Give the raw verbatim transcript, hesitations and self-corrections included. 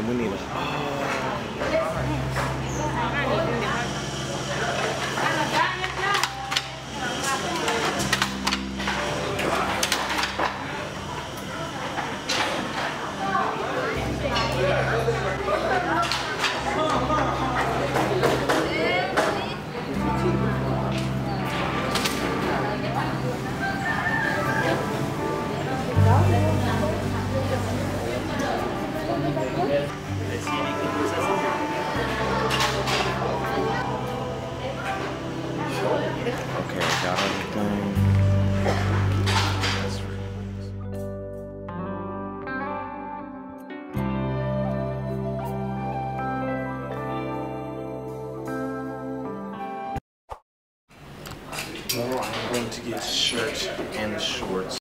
we need a. Okay, I got everything. Well, I'm going to get a shirt and shorts.